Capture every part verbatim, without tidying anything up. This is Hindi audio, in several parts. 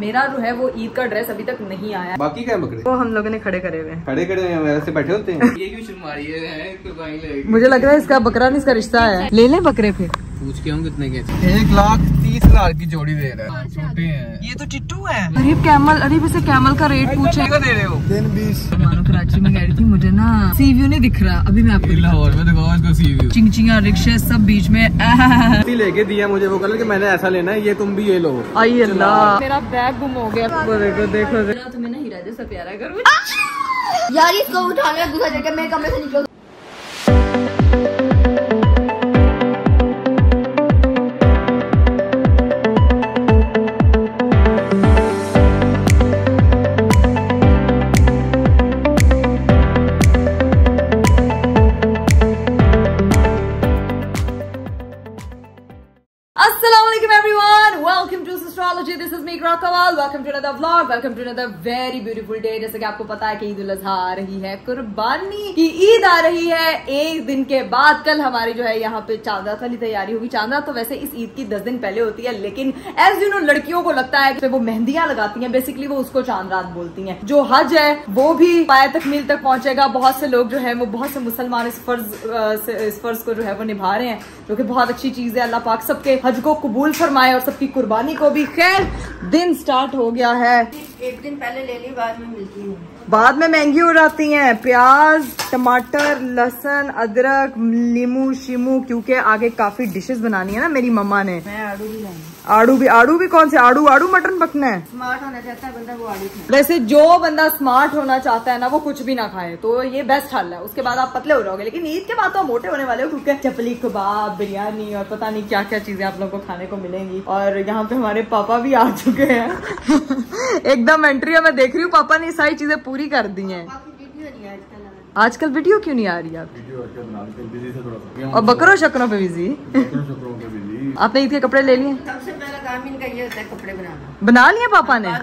मेरा जो है वो ईद का ड्रेस अभी तक नहीं आया। बाकी क्या बकरे वो हम लोगों ने खड़े करे हुए खड़े खड़े वैसे बैठे होते हैं। ये क्यों शर्मा रही है? मुझे लग रहा है इसका बकरा नहीं, इसका रिश्ता है। ले ले बकरे फिर। पूछ के हम कितने के? एक लाख तीस हजार की जोड़ी दे रहा है। छोटे हैं ये तो चिट्टू है। अरीब कैमल, अरीब इसे कैमल का रेट पूछे। दे रहे हो? दिन बीस। मानो कराची में कह रही थी मुझे ना सी व्यू नहीं दिख रहा। अभी मैं आपको लाहौर में दिखाऊं इसको सी व्यू। चिंगचिंगा रिक्शे सब बीच में लेके दिया मुझे वो कलर कि मैंने ऐसा लेना है, ये तुम भी ये लो। आई अल्लाह, मेरा बैग गुम हो गया। वो देखो देखो देखो, तुम्हें ना हीरा जैसा प्यारा करूँ यार। इसको उठाने दूसरा जगह मैं कमरे से निकल। This is me Iqra Kawal. Welcome to another vlog. Welcome to another very beautiful day. जैसे कि आपको पता है कि ईद उल अज़हा आ रही है, कुर्बानी की ईद आ रही है एक दिन के बाद। कल हमारी जो है यहाँ पे चांद रात वाली तैयारी होगी। चांद रात तो वैसे इस ईद की दस दिन पहले होती है, लेकिन एज यू नो लड़कियों को लगता है कि वो मेहंदियां लगाती हैं, बेसिकली वो उसको चांद रात बोलती हैं। जो हज है वो भी पाए तकमील तक पहुंचेगा। बहुत से लोग जो है वो बहुत से मुसलमान इस फर्ज इस फर्ज को जो है वो निभा रहे हैं, जो कि बहुत अच्छी चीज है। अल्लाह पाक सबके हज को कबूल फरमाए और सबकी कुर्बानी को भी। खैर दिन स्टार्ट हो गया है। एक दिन पहले ले ली, बाद में मिलती हूँ। बाद में महंगी हो जाती हैं। प्याज, टमाटर, लहसुन, अदरक, लीमू शीमू, क्योंकि आगे काफी डिशेस बनानी है ना मेरी मम्मा ने। मैं आड़ू भी लाऊंगी। आड़ू भी? आड़ू भी कौन से आड़ू? आड़ू मटन पकना है। स्मार्ट होना चाहता है बंदा, वो आड़ू खाए। वैसे जो बंदा स्मार्ट होना चाहता है ना, वो कुछ भी ना खाए, तो ये बेस्ट हल है। उसके बाद आप पतले हो जाओगे, लेकिन ईद के बाद तो मोटे होने वाले हो, क्योंकि चपली कबाब, बिरयानी और पता नहीं क्या क्या चीजें आप लोगों को खाने को मिलेंगी। और यहाँ पे हमारे पापा भी आ चुके हैं। एकदम एंट्री है, मैं देख रही हूँ पापा ने सारी चीजें पूरी कर दी हैं। आजकल वीडियो क्यों नहीं आ रही आप? और बकरों शकरों पे बिजी। आपने ईद के कपड़े ले लिए? सबसे पहला काम इनका ये होता है कपड़े बनाना। बना लिए पापा ने?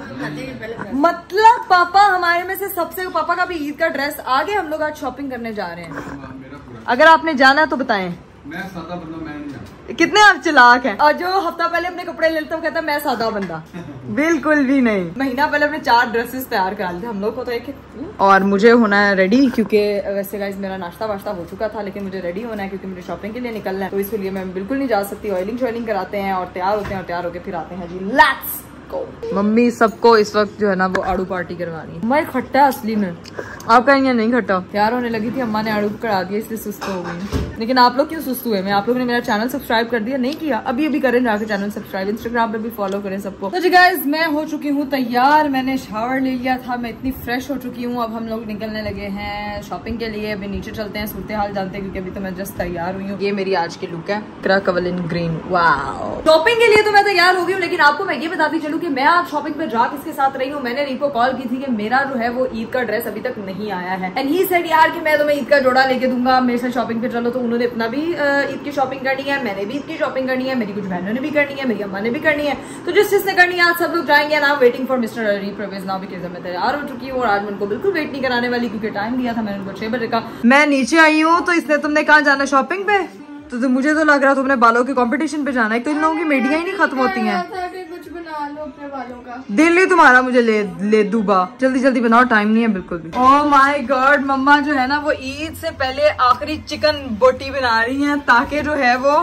मतलब पापा हमारे में से सबसे, पापा का भी ईद का ड्रेस आ गया। हम लोग आज शॉपिंग करने जा रहे हैं। अगर आपने जाना है तो बताएं। मैं सादा बंदा, मैं नहीं जाता। कितने आप चिलाक हैं। और जो हफ्ता पहले अपने कपड़े लेता हूँ कहता है मैं सादा बंदा। बिल्कुल भी नहीं। महीना पहले अपने चार ड्रेसेस तैयार करा लिए हम लोग को तो एक। और मुझे होना है रेडी, क्योंकि वैसे गाइस मेरा नाश्ता वाश्ता हो चुका था, लेकिन मुझे रेडी होना है क्योंकि मुझे शॉपिंग के लिए निकलना है। तो इसके लिए मैं बिल्कुल नहीं जा सकती। ऑयलिंग शॉयलिंग कराते हैं और तैयार होते हैं और तैयार होकर फिर आते हैं जी। Let's go. मम्मी सबको इस वक्त जो है ना वो आड़ू पार्टी करवानी है। मैं खट्टा असली में, आप कहेंगे नहीं खट्टा। तैयार होने लगी थी, अम्मा ने आड़ू करा दिया इसलिए सुस्त हो गई। लेकिन आप लोग क्यों सुस्त हुए? मैं आप लोगों ने मेरा चैनल सब्सक्राइब कर दिया? नहीं किया? अभी अभी करें जाकर चैनल सब्सक्राइब, इंस्टाग्राम पे भी फॉलो करें सबको। तो जी गाइस मैं हो चुकी हूँ तैयार। मैंने शावर ले लिया था, मैं इतनी फ्रेश हो चुकी हूँ। अब हम लोग निकलने लगे हैं शॉपिंग के लिए। अभी नीचे चलते हैं, सूरत हाल जानते हैं, क्योंकि अभी तो मैं जस्ट तैयार हुई हूँ। ये मेरी आज की लुक है, Iqra Kanwal in green. Wow, shopping के लिए तो मैं तैयार हो गई हूँ, लेकिन आपको मैं ये बताती चलूँ कि मैं आज शॉपिंग पे जा किसके साथ रही हूँ। मैंने रिको कॉल की थी कि मेरा जो है वो ईद का ड्रेस अभी तक नहीं आया है, एंड ही सेड यार कि मैं तुम्हें ईद का जोड़ा लेके दूंगा, मेरे साथ शॉपिंग पे चलो। तो उन्होंने अपना भी ईद की शॉपिंग करनी है, मैंने भी ईद की शॉपिंग करनी है, मेरी कुछ बहनों ने भी करनी है, मेरी अम्मा ने भी करनी है। तो जिस जिसने करनी है आज सब लोग जाएंगे। ना waiting for mister Ali Parvez now, because मैं तैयार हो चुकी हूँ और आज मैं उनको बिल्कुल वेट नहीं कराने वाली, क्योंकि टाइम दिया था मैंने उनको छह बजे का। मैं नीचे आई हूँ तो इसने तुमने कहाँ जाना शॉपिंग पे? तो, तो मुझे तो लग रहा है तुमने बालों के कंपटीशन पे जाना है। तो इन लोगों की मेडियां ही नहीं खत्म होती हैं। कुछ बना लो अपने बालों का। दिल ही तुम्हारा मुझे ले ले दूबा। जल्दी जल्दी बनाओ, टाइम नहीं है बिल्कुल भी। ओह माय गॉड, मम्मा जो है ना वो ईद से पहले आखिरी चिकन बोटी बना रही हैं, ताकि जो है वो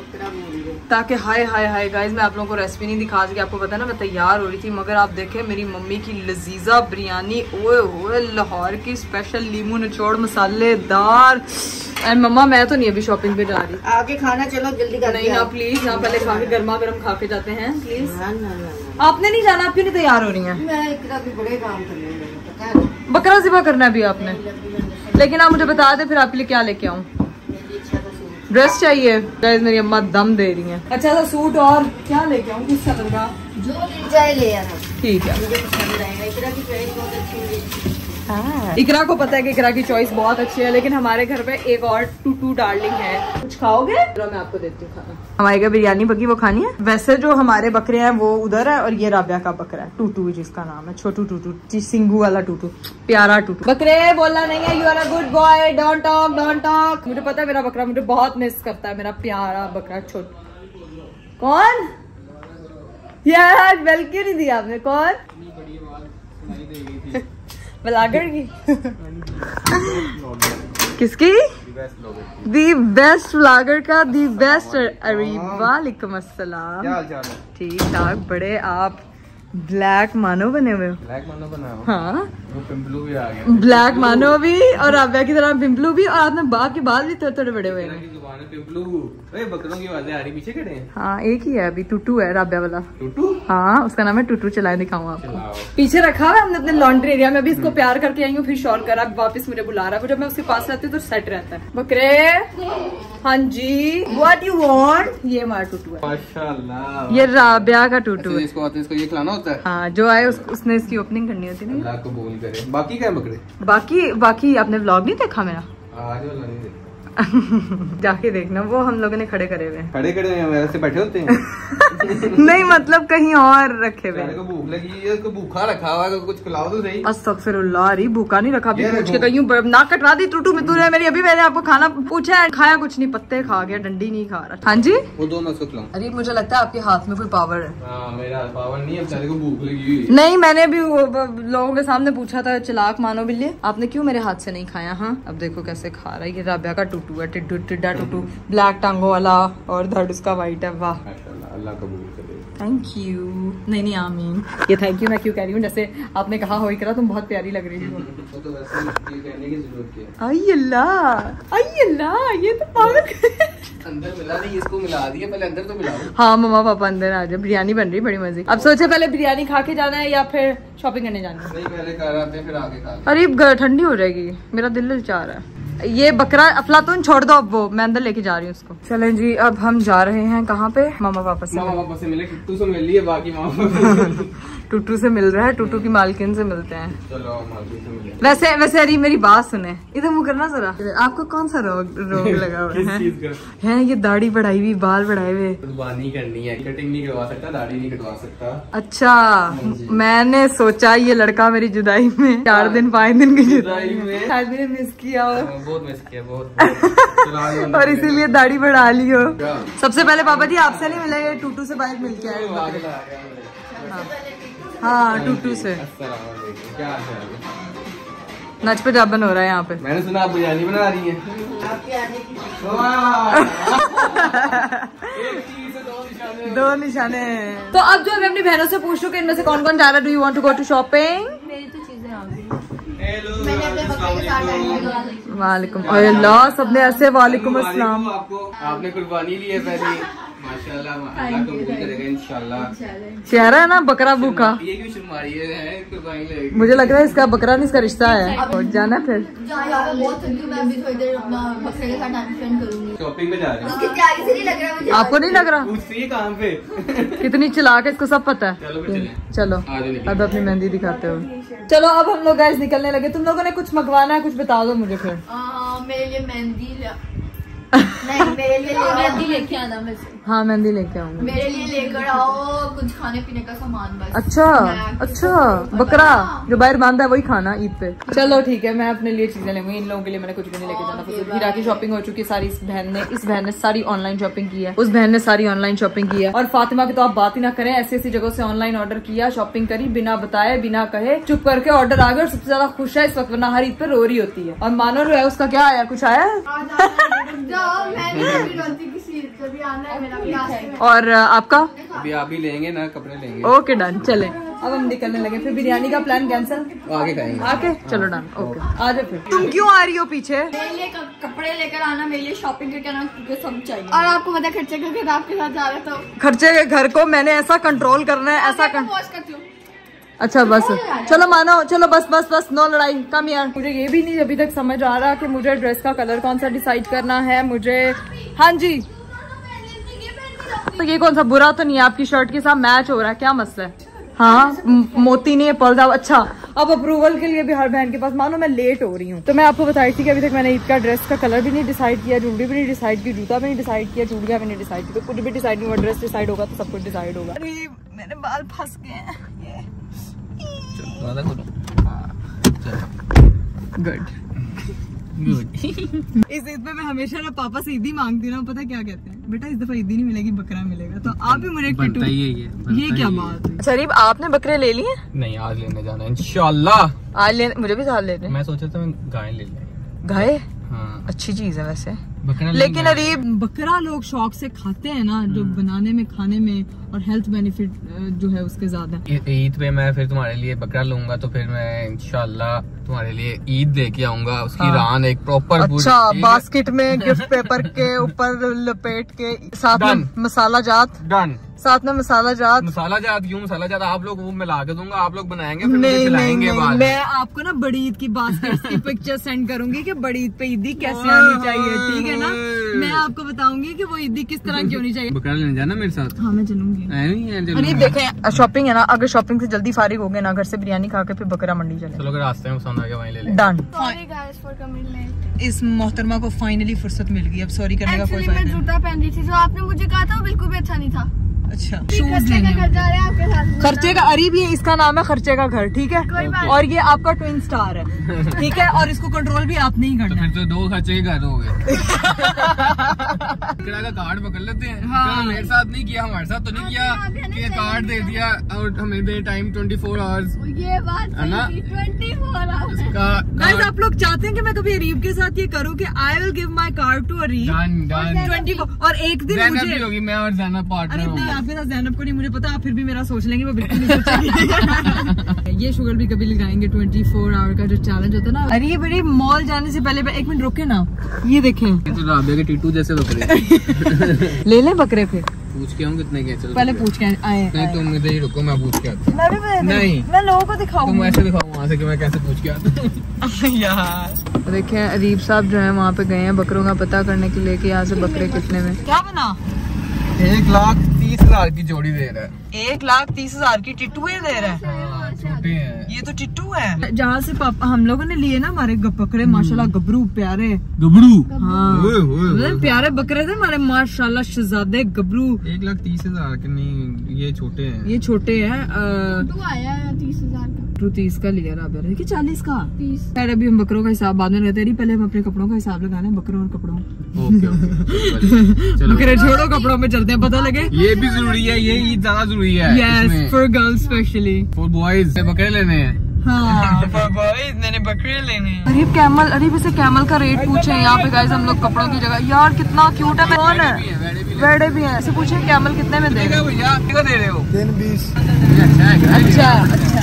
ताकि हाय हाय हाय गाइस मैं आप लोगों को रेसिपी नहीं दिखा सकी। आपको पता है ना मैं तैयार हो रही थी, मगर आप देखें मेरी मम्मी की लजीजा बिरयानी, ओए ओए लाहौर की स्पेशल लीमू निचोड़ मसालेदार। एंड मम्मा मैं तो नहीं अभी शॉपिंग पे जा रही। आगे खाना चलो जल्दी कर। नहीं ना प्लीज, यहाँ पहले खा के गर्मा गर्म खा के जाते हैं प्लीज। ना, ना, ना। आपने नहीं जाना? आप क्यों नहीं तैयार हो रही हैं? मैं इतना भी बड़े काम करने हैं। बकरा ज़िबा करना है भी आपने, लेकिन आप मुझे बता दे फिर आपके लिए क्या लेके आऊँ। ड्रेस चाहिए गाइस, मेरी अम्मा दम दे रही हैं। अच्छा सा सूट और क्या लेके आऊँ, किस कलर का? जो चाहे ले आना, ठीक है। मुझे पसंद आएगा। इकरा की चॉइस बहुत अच्छी है। इकरा को पता है कि इकरा की चॉइस बहुत अच्छी है, लेकिन हमारे घर पे एक और टूटू डार्लिंग है। कुछ खाओगे? चलो मैं आपको देती हूँ खाना। हमारी का बिरयानी बकी वो खानी है। वैसे जो हमारे बकरे हैं वो उधर है, और ये राबिया का बकरा है टूटू, जिसका नाम है छोटू टूटू, सिंगू वाला टूटू, प्यारा टूटू। बकरे बोलना नहीं है, you are a good boy, don't talk don't talk. मुझे पता है मेरा बकरा मुझे बहुत मिस करता है, मेरा प्यारा बकरा छोटू। कौन यार बेल क्यों नहीं दिया आपने? कौन? ब्लॉगर की। किसकी? दी बेस्ट ब्लॉगर का दी बेस्ट। अरे वालेकुम अस्सलाम। क्या हाल चाल है? ठीक ठाक। बड़े आप ब्लैक मानो बने हुए हो। ब्लैक मानो बना हो? हाँ वो पिंपलू भी आ गया। ब्लैक मानो भी और राबिया की तरह पिंपलू भी, और आपने बाप के बाल भी थोड़े थोड़े बड़े हुए हैं। जुबान है पिंपलू। ए बकरों की आवाजें आ रही, पीछे खड़े हैं। हाँ एक ही है अभी, टूटू है राबिया वाला। टूटू? हाँ उसका नाम है टूटू। चलाए दिखाऊँ आपको। चलाओ। पीछे रखा है हमने अपने लॉन्ड्री एरिया में। अभी इसको प्यार करके आई हूँ, फिर शॉल करा, वापस मुझे बुला रहा है। जब मैं उसके पास रहती हूँ तो सेट रहता है। बकरे हाँ जी, व्हाट यू वांट? ये हमारा टूटू है। माशाल्लाह। ये राबिया का टूटू है। इसको आते इसको ये खिलाना होता है। हाँ जो आए उस, उसने इसकी ओपनिंग करनी होती है। अल्लाह कबूल करे। बाकी क्या है बकरे? बाकी बाकी आपने व्लॉग नहीं देखा मेरा? आज वाला नहीं देखा। जाके देखना, वो हम लोगों ने खड़े करे हुए हैं। खड़े खड़े वैसे बैठे होते हैं। नहीं मतलब कहीं और रखे हुए। को भूख लगी है, उसको भूखा रखा हुआ है, कुछ खिलाओ तो सही। अस्तगफिरुल्लाह, अरे भूखा नहीं रखा। ये पूछ के गई हूँ, नाक कटवा दी टूटू में तूने मेरी। अभी मैंने आपको खाना पूछा है, खाया कुछ नहीं, पत्ते खा गया, डंडी नहीं खा रहा। हाँ जी वो दो मैं उसको खिलाऊं। अरे मुझे लगता है आपके हाथ में कोई पावर है। हाँ मेरा पावर नहीं है, बेचारे को भूख लगी हुई। नहीं मैंने भी वो लोगों के सामने पूछा था, चलाक मानो बिल्ली आपने क्यों मेरे हाथ से नहीं खाया? हाँ अब देखो कैसे खा रहा है। ये राबिया का टूटू है, टिड्डू टिड्डा टूटू, ब्लैक टांगों वाला, और धड़ उसका व्हाइट है। वाह अल्लाह कबूल करे। Thank you. नहीं नहीं आमीन। ये थैंक यू मैं क्यों कह रही हूँ? जैसे आपने कहा हो इकरा तुम बहुत प्यारी लग रही हो। वो तो वैसे ये कहने की जरूरत है। आई अल्लाह, आई अल्लाह, ये तो पागल। अंदर मिला नहीं, इसको मिला दिया, पहले अंदर तो मिलाओ। हाँ मम्मा पापा अंदर आ जाओ, बिरयानी बन रही बड़ी मजे। अब सोचे पहले बिरयानी खा के जाना है या फिर शॉपिंग करने जाना है? नहीं पहले घर आते हैं फिर आगे खा लें। अरे ठंडी हो जाएगी, मेरा दिल ललचा रहा है। ये बकरा अफलातून छोड़ दो, अब वो मैं अंदर लेके जा रही हूँ उसको। चलें जी अब हम जा रहे हैं कहाँ पे? मामा पापा से। मामा पापा से मिले, टुट्टू से मिल लिए, बाकी मामा टूटू से मिल रहा है, टूटू की मालकिन से मिलते हैं। चलो मालकिन से मिले। वैसे वैसे अरे मेरी बात सुने, इधर मुँह करना जरा। आपको कौन सा रोग रोग लगा हुआ है? चीज का? है ये दाढ़ी बढ़ाई हुई, बाल बढ़ाए हुए। कुर्बानी करनी है, कटिंग नहीं करवा सकता, दाढ़ी नहीं कटवा सकता। अच्छा मैंने सोचा ये लड़का मेरी जुदाई में चार दिन पाँच दिन की जुदाई में शायद मैंने मिस किया हो। बहुत मिस किया, बहुत। और इसीलिए दाढ़ी बढ़ा ली हो। सबसे पहले पापा जी आपसे नहीं मिले, टूटू से बाइक मिल के आए। हाँ टूटू से। क्या हाल है? नच पे जाबन हो रहा है यहाँ पे। मैंने सुना आप बिरयानी बना रही हैं। दो निशाने। तो अब जो मैं अपनी बहनों से पूछ लूं कि इनमें से कौन कौन जा रहा है, do you want to go to shopping? मेरी तो चीजें आ गई। मैंने अपने बकरे के साथ आई। वालेकुम अल्लाह, सबने ऐसे वालेकुम अस्सलाम। आपको आपने कुर्बानी ली है पहले, माशाल्लाह, अल्लाह कबूल करेगा इंशाल्लाह। चेहरा है ना बकरा भूखा। ये क्यों शर्मा रही है? कुर्बानी लगेगी। मुझे लग रहा है इसका बकरा नहीं, इसका रिश्ता है। और जाना फिर बहुत थकी हूँ मैं, अभी थोड़ी देर अपना बकरे के साथ टाइम स्पेंड करूंगी। शॉपिंग पे जा रही हूँ। उसकी तैयारी से नहीं लग रहा मुझे। आपको नहीं लग रहा? पूछती है कहाँ पे? कितनी चिल्ला के इसको सब पता है। चलो फिर चलें। चलो आ जाओ निकल। अब अपनी मेहंदी दिखाते हो। चलो अब हम लोग गाइस निकलने लगे। तुम लोगों ने कुछ मंगवाना है, कुछ बता दो मुझे फिर। आ, मेरे लिए मेहंदी नहीं, मेरे लिए मेहंदी लेके आना मुझे। हाँ मेहंदी लेके आऊंगी। मेरे लिए लेकर आओ कुछ खाने पीने का सामान बस। अच्छा अच्छा, बकरा जो बाहर बांधा है वही खाना ईद पे। चलो ठीक है, मैं अपने लिए चीजें लेंगी। इन लोगों के लिए मैंने कुछ भी नहीं लेके जाना। फिर हीरा की शॉपिंग हो चुकी है सारी। इस बहन ने इस बहन ने सारी ऑनलाइन शॉपिंग की है, उस बहन ने सारी ऑनलाइन शॉपिंग की है। और फातिमा की तो आप बात ही ना करें, ऐसी ऐसी जगह से ऑनलाइन ऑर्डर किया, शॉपिंग करी, बिना बताए बिना कहे चुप करके ऑर्डर आ गया। और सबसे ज्यादा खुश है इस वक्त, वरना हर ईद पे रो रही होती है। और मानो जो है उसका क्या आया, कुछ आया और आपका? अभी आप ही लेंगे ना, कपड़े लेंगे। ओके डन, चले अब हम निकलने लगे। फिर बिरयानी का प्लान कैंसिल, आगे खाएंगे। आके चलो डन। ओके आ जाओ। फिर तुम क्यों आ रही हो पीछे? मेरे लिए कपड़े लेकर आना, मेरे लिए शॉपिंग करके आना, क्योंकि सब चाहिए। और आपको पता खर्चे करके आपके साथ जा रहे तो खर्चे के घर को मैंने ऐसा कंट्रोल करना है, ऐसा कर... वॉश करती हूँ। अच्छा बस चलो मानो, चलो बस बस बस नो लड़ाई, कम यार। मुझे ये भी नहीं अभी तक समझ आ रहा कि मुझे ड्रेस का कलर कौन सा डिसाइड करना है मुझे। हाँ जी तो ये कौन सा बुरा तो नहीं है, आपकी शर्ट के साथ मैच हो रहा है, क्या मसला है? हाँ मोती नहीं है, पर्दा। अच्छा अब अप्रूवल के लिए भी हर बहन के पास, मानो मैं लेट हो रही हूँ। तो मैं आपको बताई थी कि अभी तक मैंने ईद का ड्रेस का कलर भी नहीं डिसाइड किया, ज्वेलरी भी नहीं डिसाइड की, जूता भी नहीं डिसाइड किया, चूड़ियां भी नहीं डिसाइड की। तो कुछ भी डिसाइड नहीं हुआ, ड्रेस डिसाइड होगा तो सब कुछ डिसाइड होगा। अरे मेरे बाल फंस गए हैं। गुड इस ईद पे मैं हमेशा ना पापा से ईदी मांगती हूँ ना, पता क्या कहते हैं, बेटा इस दफा ईदी नहीं मिलेगी, बकरा मिलेगा। तो आप भी मुझे बनता ही है ये, ये क्या बात है। शरीफ आपने बकरे ले लिए? नहीं, आज लेने जाना है इंशाल्लाह। आज ले, मुझे भी साथ लेने। मैं सोचा था मैं गाय ले लें। गाय? हाँ, अच्छी चीज है वैसे, बकरा लेकिन अरीब बकरा लोग शौक से खाते हैं ना, जो बनाने में, खाने में और हेल्थ बेनिफिट जो है उसके ज्यादा। ईद पे मैं फिर तुम्हारे लिए बकरा लूंगा, तो फिर मैं इंशाल्लाह तुम्हारे लिए ईद लेके आऊंगा, उसकी हाँ। रान एक प्रॉपर अच्छा बास्केट में गिफ्ट पेपर के ऊपर लपेट के, साथ में मसाला जात डन, साथ में मसाला जात। मसाला जात क्यों? मसाला जात आप लोग वो मिला के दूंगा, आप लोग बनाएंगे, फिर नहीं, मुझे खिलाएंगे नहीं, बाद। मैं आपको ना बड़ी ईद की बास्केट की पिक्चर सेंड करूंगी कि बड़ी ईद पे ईदी कैसे आनी चाहिए, ठीक है ना। मैं आपको बताऊंगी कि वो ईदी किस तरह की होनी चाहिए। बकरा लेने जाना मेरे साथ? हाँ मैं चलूंगी। अरे देखें शॉपिंग है ना, अगर शॉपिंग से जल्दी फारिग हो गए ना, घर से बिरयानी खा के फिर बकरा मंडी चले। चलो, अगर रास्ते में पसंद आ गया वहीं ले लें। डन। इस मोहतरमा को फाइनली फुर्सत मिल गई, अब सॉरी करने का कोई फायदा नहीं। मैं जूता पहन रही थी, जो आपने मुझे कहा था वो बिल्कुल भी अच्छा नहीं था। अच्छा, खर्चे का घर जा रहे हैं आपके साथ। खर्चे का अरीब, ये इसका नाम है खर्चे का घर, ठीक है। और ये आपका ट्विन स्टार है, ठीक है, और इसको कंट्रोल भी आपने ही करना है। तो फिर तो दो खर्चे के घर हो गए। का कार्ड पकड़ लेते हैं। हाँ। मेरे साथ नहीं किया, हमारे साथ तो नहीं किया कि कार्ड दे दिया और हमें दे टाइम ट्वेंटी फोर आवर्स। ये बात है ना, ट्वेंटी फोर आवर्स। गाइस आप लोग चाहते हैं कि मैं कभी अरीब के साथ ये करूँ कि I will give my card to Areeb twenty four, और एक दिन मुझे होगी मैं और जैनब पार्टनर। आपके साथ जैनब को नहीं मुझे पता, आप फिर भी मेरा सोच लेंगे, वो बिल्कुल नहीं सोचेंगे। ये शुगर भी कभी लगाएंगे, ट्वेंटी फोर आवर का जो चैलेंज होता है ना। अरे बड़ी मॉल जाने से पहले एक मिनट रुके ना, ये देखें तो राबिया के टीटू जैसे बकरे। ले लें बकरे फिर, पूछ के हम कितने के चल पहले पूछ के आए। नहीं तुम इधर ही रुको, मैं पूछ के आता हूँ। नहीं मैं लोगों को दिखाऊं, तुम ऐसे दिखाओ वहाँ से कि मैं कैसे पूछ के आता हूँ। यार देखें अरीब साहब जो है वहाँ पे गए हैं बकरों का पता करने के लिए कि यहाँ से बकरे कितने में। क्या बना? एक लाख तीस हजार की जोड़ी दे रहा है। एक लाख तीस हजार की टिट्टू दे रहा है। हाँ, छोटे हैं ये तो टिट्टू है। जहाँ से पापा हम लोगों ने लिए ना हमारे बकरे, माशाल्लाह गबरू प्यारे गबरू, हाँ प्यारे बकरे थे हमारे माशाल्लाह, शहजादे गबरू। एक लाख तीस हजार के नहीं, ये छोटे हैं, ये छोटे हैं। आया तीस हजार का, टू तीस का लिया रहा है कि चालीस का तीस। खैर अभी हम बकरों का हिसाब बाद में रहते हैं, पहले हम अपने कपड़ों का हिसाब लगाना है, बकरों और कपड़ों। बकरे छोड़ो, कपड़ों में चलते हैं, पता लगे। ये भी जरूरी है, ये ईद ज्यादा जरूरी है। Yes for girls specially, for boys बकरे लेने हैं। हाँ फॉर बॉयज मैंने बकरे लेने हैं। अरीब कैमल, अरीब इसे कैमल का रेट पूछे यहाँ पे गाइस हम लोग कपड़ों की जगह। यार कितना क्यूट है। कौन है? वेड़े भी हैं। ऐसे पूछे कैमल कितने में दे रहे हो? भैया कितना दे रहे हो? तीन बीस। अच्छा अच्छा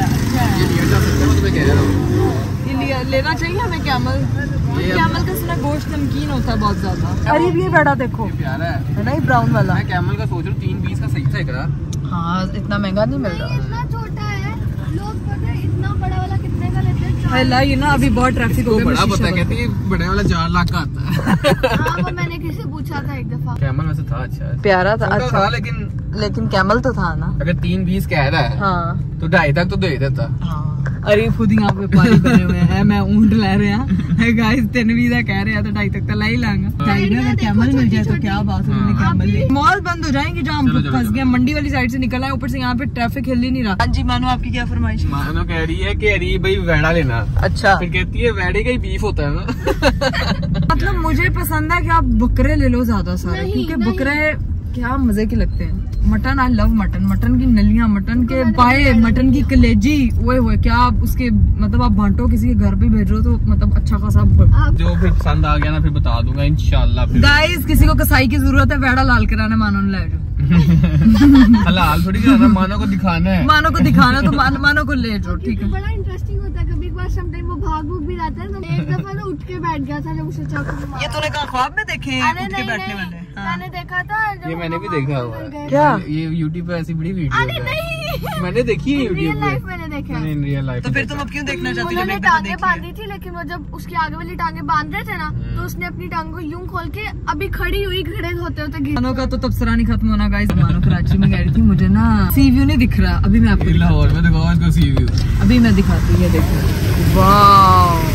ये लेना चाहिए हमें कैमल। कैमल का सुना गोश्त नमकीन होता है बहुत ज्यादा। अरीब ये बड़ा देखो प्यारा है ना, ये ब्राउन वाला। मैं कैमल का सोच रहा हूँ तीन बीस का सही था। हाँ इतना महंगा नहीं मिल रहा। इतना छोटा है, लोग पता है इतना बड़ा वाला कितने का लेते हैं? अल्लाह ये ना अभी बहुत ट्रैफिक हो गया। बड़ा पता है, कहती है बड़े वाला चार लाख का आता है। हाँ वो मैंने किसी से पूछा था एक दफा। कैमल वैसे था अच्छा है, प्यारा था, अच्छा था, लेकिन लेकिन कैमल तो था ना। अगर तीन बीस कह रहा है हाँ तो ढाई तक तो दे देता। हाँ अरे खुद ही यहाँ पे पानी करे हुए हैं, मैं ऊंट ले रहे हैं गाइस, तीन बीस कह रहे हैं तो ढाई तक तो ला ही लाऊंगा। अगर कैमल मिल जाए तो क्या बात है, कैमल ले। मॉल बंद हो जाएंगे जहाँ हम फंस गए, मंडी वाली साइड से निकला है, ऊपर से यहाँ पे ट्रैफिक हिल ही नहीं रहा। हाँ जी मानो आपकी क्या फरमाइश? मानो कह रही है कि अरे भाई वेड़ा लेना। अच्छा फिर कहती है वेड़े का ही बीफ होता है ना। मतलब मुझे पसंद है कि आप बकरे ले लो ज्यादा सारे, क्योंकि बकरे क्या मजे के लगते हैं। Mutton I love mutton, mutton की नलियां, मटन के पाए, मटन की कलेजी, ओए ओए क्या आप उसके मतलब आप बांटो किसी के घर पे भेजो तो मतलब अच्छा खासा। जो फिर पसंद आ गया ना फिर बता दूंगा इंशाल्लाह। गाइस किसी को कसाई की जरूरत है, वेड़ा लाल कराना मानो ने ले जाओ। हलाल थोड़ी कराना, मानो को दिखाना है। मानो को दिखाना तो मान, मानो को ले जाओ, ठीक है। बड़ा इंटरेस्टिंग होता है, कभी बार समटाइम वो भाग भूग भी जाता है। तो एक दफा ना उठ के बैठ गया था जब उसे चाकू मारा। ये तूने कहा ख्वाब में देखे हैं उठ के बैठने वाले? मैंने देखा था, ये मैंने भी देखा हुआ है। क्या ये यूट्यूब पे ऐसी बड़ी वीडियो अरे नहीं मैंने देखी है यूट्यूब पे, मैंने देखा है। In real life. तो फिर तुम अब क्यों देखना चाहती हो? उन्होंने टांगे बांधी थी, लेकिन वो जब उसकी आगे वाली टांगे बांध रहे थे ना तो उसने अपनी टांग को यूं खोल के अभी खड़ी हुई खड़े होते होते गिर। मानो का तो तबसरा नहीं खत्म होना गाइस। मानो कराची में गई थी, मुझे ना सी व्यू नहीं दिख रहा। अभी मैं आपको लाहौर में दिखाऊं इसको सी व्यू, अभी मैं दिखाती हूँ। ये देखो वाह,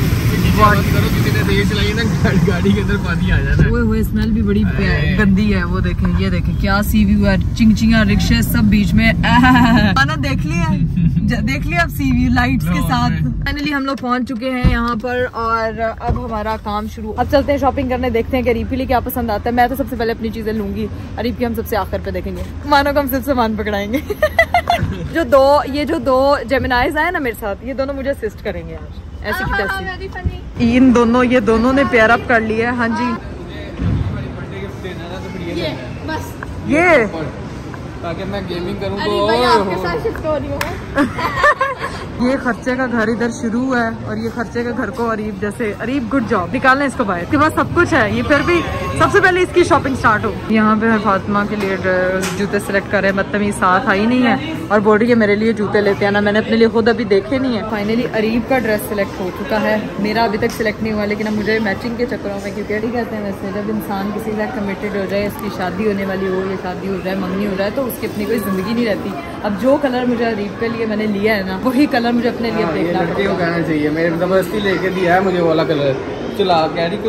गाड़ी के अंदर पानी आ जाना। वो वो स्मेल भी बड़ी गंदी है। वो देखें, ये देखें क्या सी व्यू है, चिंगचिंगा रिक्शे सब बीच में। मैंने देख लिया देख लिया आप सी व्यू लाइट्स के साथ। फाइनली हम लोग पहुंच चुके हैं यहाँ पर और अब हमारा काम शुरू। अब चलते हैं शॉपिंग करने, देखते हैं कि अरीब के लिए क्या पसंद आता है। मैं तो सबसे पहले अपनी चीजें लूंगी, अरीब की हम सबसे आखिर पे देखेंगे। मानो को हम सिर्फ सामान पकड़ाएंगे। जो दो ये जो दो जेमिनाइज आए ना मेरे साथ, ये दोनों मुझे असिस्ट करेंगे आज ऐसी की तैसी। इन दोनों ये दोनों ने पेयर अप कर लिया है। हाँ जी ये बस ये ताकि मैं गेमिंग करूं अरे तो भाई आपके साथ शिफ्ट हो रही हूँ। ये खर्चे का घर इधर शुरू है और ये खर्चे का घर को अरीब जैसे अरीब गुड जॉब निकालना इसको बाहर। इसके पास सब कुछ है, ये फिर भी सबसे पहले इसकी शॉपिंग स्टार्ट हो। यहाँ पे फातिमा के लिए जूते सेलेक्ट करे, बदतमीज साथ आई नहीं है और बोल के मेरे लिए जूते लेते हैं ना, मैंने अपने लिए खुद अभी देखे नहीं है। फाइनली अरीब का ड्रेस सिलेक्ट हो चुका है, मेरा अभी तक सिलेक्ट नहीं हुआ, लेकिन अब मुझे मैचिंग के चक्करों में, क्योंकि ठीक कहते हैं वैसे जब इंसान किसी के साथ कमिटेड हो जाए, इसकी शादी होने वाली हो या शादी हो जाए, मम्मी हो जाए, तो उसकी अपनी कोई जिंदगी नहीं रहती। अब जो कलर मुझे अरीब के लिए मैंने लिया है ना, वही कलर मुझे अपने लिए देखना लड़की को कहना चाहिए। मेरे जबरदस्ती लेके दिया है मुझे वो वाला कलर, चला कह रही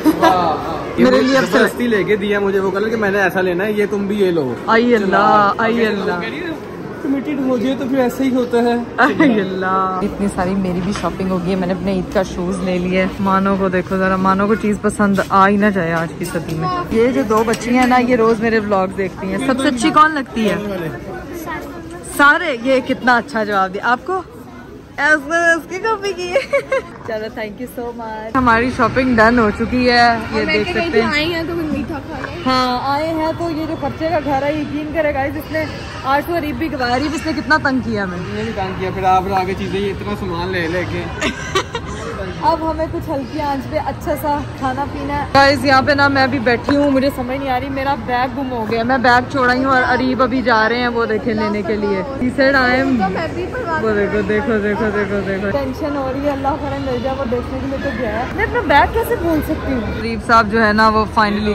को मेरे लिए जबरदस्ती लेके दिया मुझे वो कलर कि मैंने ऐसा लेना है, ये तुम भी ये लो। आई अल्लाह आई अल्लाह, कमिटेड हो जाए तो फिर ऐसा ही होता है। आई अल्लाह। इतनी सारी मेरी भी शॉपिंग हो गई है, मैंने अपने ईद का शूज ले लिए। मानो को देखो जरा, मानो को चीज पसंद आ ही ना जाए आज की सदी में। ये जो दो बच्ची हैं ना, ये रोज मेरे व्लॉग देखती हैं। सबसे अच्छी कौन लगती है? सारे। ये कितना अच्छा जवाब दिया आपको, उसकी कॉपी की। चलो थैंक यू सो मच। हमारी शॉपिंग डन हो चुकी है, ये देख सकते हैं। आई हैं तो कुछ मीठा खा लें। हाँ आए हैं तो ये जो खर्चे का घर है, यकीन करेगा इसने आज तो अरीब भी गवाया, अरीब इसने कितना तंग किया हमें। मैंने भी तंग किया, फिर आप आगे चीजें इतना सामान ले लेके। अब हमें कुछ हल्की आंच पे अच्छा सा खाना पीना है। गाइस यहाँ पे ना मैं अभी बैठी हूँ, मुझे समझ नहीं आ रही, मेरा बैग गुम हो गया। मैं बैग छोड़ा ही हूँ और अरीब अभी जा रहे हैं वो देखे लेने के लिए। He said I am वो देखो देखो देखो देखो देखो टेंशन हो रही है, अल्लाह करे मिल जाए। वो देखने के लिए तो गया है। मैं अपना बैग कैसे भूल सकती हूँ। अरीब साहब जो है ना वो फाइनली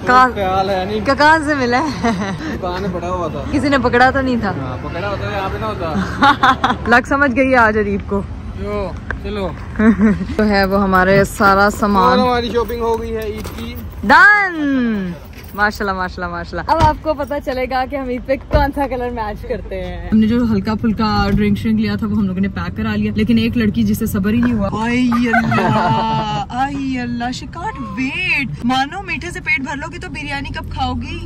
कहाँ से मिला है? दुकान में पड़ा हुआ था, किसी ने पकड़ा तो नहीं था? हाँ, पकड़ा होता है यहाँ पे ना होता। लग समझ गई है आज अरीब को। जो चलो तो है वो हमारे सारा सामान। हमारी शॉपिंग हो गई है ईद की डन। माशाल्लाह माशाल्लाह माशाल्लाह। अब आपको पता चलेगा कि हम ईद पे कौन सा कलर मैच करते हैं। हमने जो हल्का फुल्का ड्रिंक श्रिंक लिया था वो हम लोगों ने पैक करा लिया, लेकिन एक लड़की जिसे सब्र ही नहीं हुआ। आई अल्लाह आई अल्लाह, शी कांट वेट। मानो मीठे से पेट भर लोगी तो बिरयानी कब खाओगी?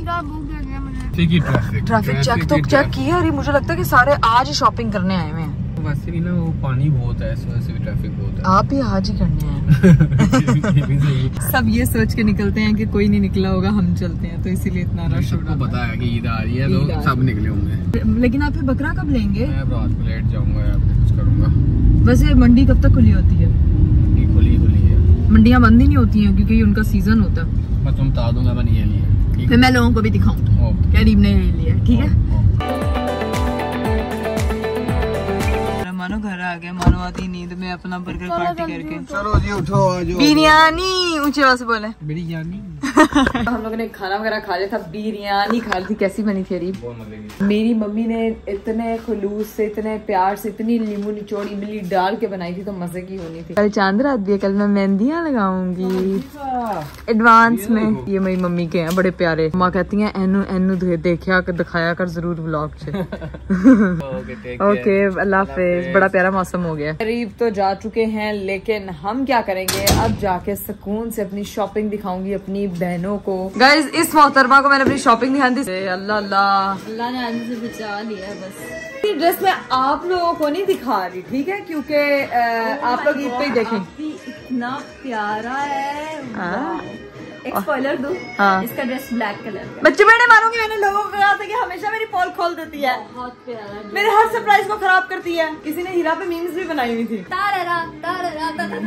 ट्रैफिक ट्रैफिक चेक तो चेक किया। अरे मुझे लगता है कि सारे आज ही शॉपिंग करने आए हुए हैं। वैसे भी ना वो पानी बहुत है, इस वजह से भी ट्रैफिक बहुत है। आप ही आज ही करने हैं। सब ये सोच के निकलते हैं कि कोई नहीं निकला होगा, हम चलते हैं, तो इसीलिए इतना रश हो रहा है। पता है कि ईद आ रही है तो सब निकले होंगे। लेकिन आप बकरा कब लेंगे? मैं रात को लेट जाऊंगा या कुछ करूंगा। वैसे मंडी कब तक खुली होती है? मंडी खुली खुली है, मंडियां बंद ही नहीं होती हैं क्योंकि उनका सीजन होता है। मैं तुम बता दूंगा मैंने ये लिया, फिर मैं लोगों को भी दिखाऊँ करीब ने ये लिया। ठीक है मानो घर आ गया, मानो आती नींद में अपना बर्गर पार्टी करके। चलो जी उठो आज बिरयानी ऊंची आवाज से बोले। बिरयानी हम लोगों ने खाना वगैरह खा लिया था, बिरयानी खा ली थी। कैसी बनी थी अरीब? मेरी मम्मी ने इतने खुलूस से, इतने प्यार से, इतनी लींबू निचोड़ इमली डाल के बनाई थी तो मजे की होनी थी। कल चांद रात भी है, कल मैं मेहंदियाँ लगाऊंगी एडवांस में। ये मेरी मम्मी के हैं बड़े प्यारे। माँ कहती है एनू एनू देखा कर दिखाया कर जरूर व्लॉग से। ओके अल्लाह हाफिज। बड़ा प्यारा मौसम हो गया। करीब तो जा चुके हैं, लेकिन हम क्या करेंगे अब जाके सुकून से अपनी शॉपिंग दिखाऊंगी अपनी बहनों को। गाइज इस मोहतरमा को मैंने अपनी शॉपिंग दिखाई थी। अल्लाह अल्लाह अल्लाह ने आने से बचा लिया बस। ये ड्रेस मैं आप लोगों को नहीं दिखा रही, ठीक है, क्योंकि आप लोग ईद पे ही देखें। इतना प्यारा है। एक स्पॉइलर दूं, हाँ। इसका ड्रेस ब्लैक कलर का। बच्चे मैंने मारूंगी। मैंने लोगों को कहा था कि हमेशा मेरी पोल खोल देती है, बहुत प्यारा, मेरे हर सरप्राइज को खराब करती है। किसी ने हीरा पे मीम्स भी बनाई हुई थी। तारा, तारा, तारा।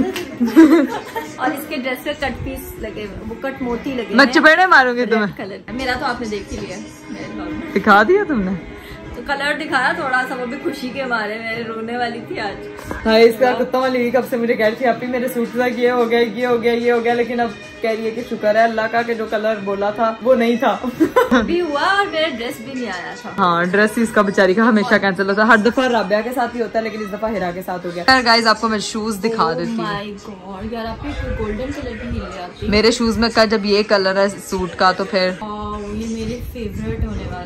और इसके ड्रेस पे कट पीस लगे, वो कट मोती लगे। मैं चपेड़े मारूंगी तुम्हें। कलर मेरा तो आपने देख ही लिया, दिखा दिया तुमने तो कलर दिखाया थोड़ा सा, वो भी खुशी के मारे में रोने वाली थी आज। हाँ इसका कुत्ता वाली कब से मुझे कह रही थी आप ही मेरे सूट तक ये हो गया ये हो गया ये हो गया, लेकिन अब कह रही है कि शुक्र है अल्लाह का कि जो कलर बोला था वो नहीं था। भी हुआ और मेरा ड्रेस भी नहीं आया था। हाँ ड्रेस इसका बेचारी का हमेशा कैंसिल होता है, हर दफा राबिया के साथ ही होता है, लेकिन इस दफा हिरा के साथ हो गया। गाइस आपको मैं शूज दिखा देती हूँ। माय गॉड यार, आप गोल्डन कलर की मिल जाती मेरे शूज में का जब ये कलर है सूट का तो फिर ये मेरे फेवरेट होने वाले हैं।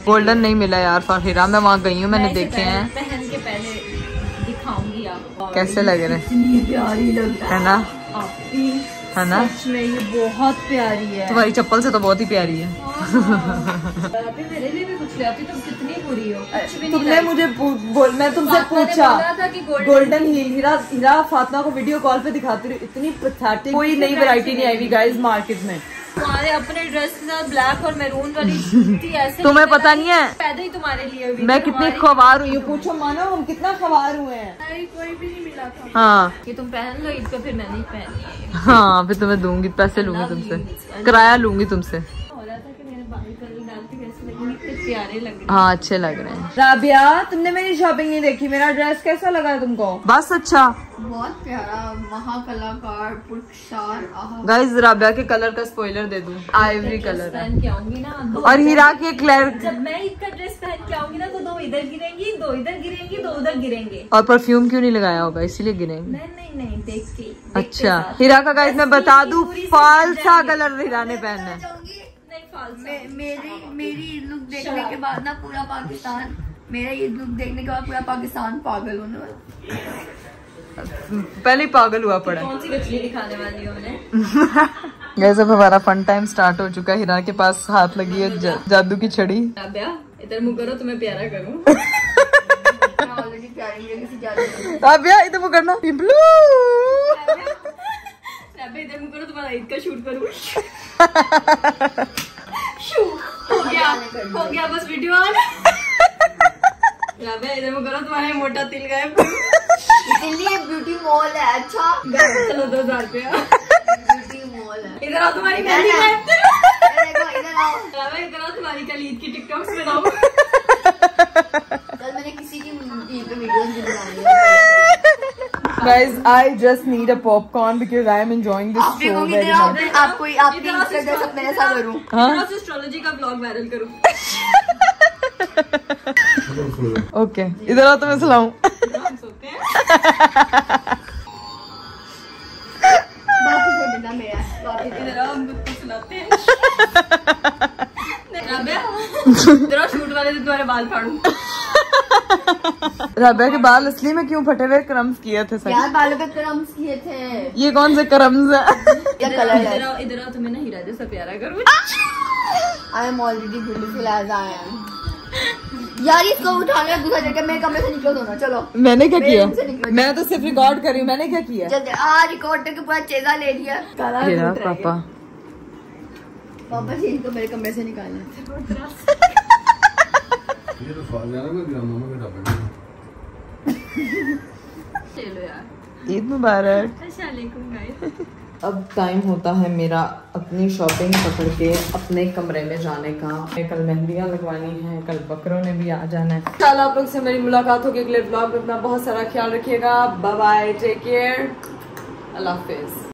गोल्डन नहीं मिला यार फॉर हीरा। मैं वहाँ गई हूँ, मैंने देखे हैं। पहन के पहले दिखाऊंगी आपको कैसे लग रहे हैं? इतनी प्यारी लगता है ना, आपकी, है ना? सच में ये बहुत प्यारी है। तुम्हारी चप्पल से तो बहुत ही प्यारी है। अभी मेरे लिए भी कुछ ले आती, तुम कितनी बुरी हो। कुछ भी नहीं तुमने लाई। मुझे पू- मैं तुमसे फातिमा ने पूछा बोला था कि गोल्डन गोल्डन हील। हीरा हीरा फातिमा को वीडियो कॉल पे दिखाती रही, इतनी पैथेटिक। कोई नई वैरायटी नहीं आई हुई गाइस मार्केट में। तुम्हारे अपने ड्रेस के साथ ब्लैक और मैरून वाली जूती ऐसे तुम्हें पता नहीं है पैदा ही तुम्हारे लिए हुई मैं थी, कितनी हमारी- ख्वार हुई हूँ। पूछो मानो हम कितना ख्वार हुए हैं। नहीं, कोई भी नहीं मिला था। हाँ ये तुम पहन लो ईद को, फिर मैं नहीं पहनी। हाँ, फिर तुम्हें दूंगी, पैसे लूंगी तुमसे, किराया लूंगी तुमसे। हो रहा था कि मेरे बाल कलर डालती कैसे लगे, इतने प्यारे लग रहे। हाँ अच्छे लग रहे हैं। राबिया तुमने मेरी शॉपिंग नहीं देखी, मेरा ड्रेस कैसा लगा तुमको? बस अच्छा बहुत प्यारा महाकलाकार पुरस्कार। आहा। गाइस, राबिया के कलर का स्पॉइलर दे दूं, आइवरी कलर है। पहन के आऊंगी ना दो, और हीरा के क्लैर जब मैं ईद का ड्रेस पहन के आऊंगी ना तो दो इधर गिरेंगी, दो इधर गिरेंगी, दो उधर गिरेंगे। और परफ्यूम क्यों नहीं लगाया होगा, इसीलिए गिरेंगे। नहीं नहीं नहीं, देख के देखते अच्छा, साथ। हीरा का गाइस मैं बता दूं, पूरी सी फाल सा जाएंगे। कलर हीरा ने पहनना है। नहीं फालतू। मे, मेरी मेरी लुक देखने के बाद ना पूरा पाकिस्तान, मेरा ये लुक देखने के बाद पूरा पाकिस्तान पागल होने वाला। पहले ही पागल हुआ पड़ा है। कौन सी मछली दिखाने वाली हो उन्हें? गाइस अब हमारा फन टाइम स्टार्ट हो चुका है। हीरा के पास हाथ लगी है जा, जादू की छड़ी। राबिया इधर मुंह करो, तुम्हें प्यारा करूं। ऑलरेडी प्यारी है किसी जादू। राबिया इधर वो करना, पिंपलू। राबिया इधर मुंह करो, तुम्हारा ईद का शूट करूं। शू हो गया, हो गया बस वीडियो ऑन। राबिया इधर मुंह करो, तुम्हारा मोटा तिल गायब। इसलिए ब्यूटी मॉल है। अच्छा चलो दो हजार रुपया। ब्यूटी मॉल है। इधर आओ, तुम्हारी मेहंदी गायब। देखो इधर आओ। राबिया इधर आओ, तुम्हारी कल ईद की टिकटॉक्स बनाओ। कल मैंने किसी की ईद पे वीडियोस भी बनाई है। Guys, I just need a popcorn because I am enjoying this आप so देखोगे very इधर आओ, much. आपको आपकी इधर आओ, ईद का ड्रेस अब मेरे साथ करूँ। हाँ? एस्ट्रोलॉजी का ब्लॉग वायरल करूं। ओके, इधर आओ तो मैं सुनाऊं। हम सोते हैं। वापस दे देना मेरा, वापस दे इधर आओ, हम खुद को सुनाते हैं। राबिया इधर आओ, शूट वाले दिन तुम्हारे बाल फाड़ूं। राबिया के बाल असली में क्यों फटे हुए क्रम्स किए थे सर? यार बालों पे क्रम्स किए थे। ये कौन से क्रम्स है? क्या इधर कलर आओ, है? इधर आओ, इधर आओ, तुम्हें ना हीरा जैसा प्यारा करूं। I am already beautiful as I am. यार इसको उठाने दूसरा जगह मेरे कमरे से निकलो दोनों, चलो। मैंने क्या मेरे किया? रूम से निकलो। मैं तो सिर्फ रिकॉर्ड कर रही हूँ, मैंने क्या किया? जल्दी आ रिकॉर्ड करके पूरा चेजा ले लिया। काला हीरा सूट रह गया। पापा वापस इनको मेरे कमरे से निकालना। ये तो फाल यार, कोई ड्रामा में डाल। चलो यार, ईद मुबारक। अस्सलाम वालेकुम गाइस। अब टाइम होता है मेरा अपनी शॉपिंग पकड़ के अपने कमरे में जाने का। कल मेहंदियाँ लगवानी है, कल बकरों ने भी आ जाना है। कल आप लोग से मेरी मुलाकात होगी अगले ब्लॉग में। अपना बहुत सारा ख्याल रखिएगा। Bye bye, take care, Allah हाफिज।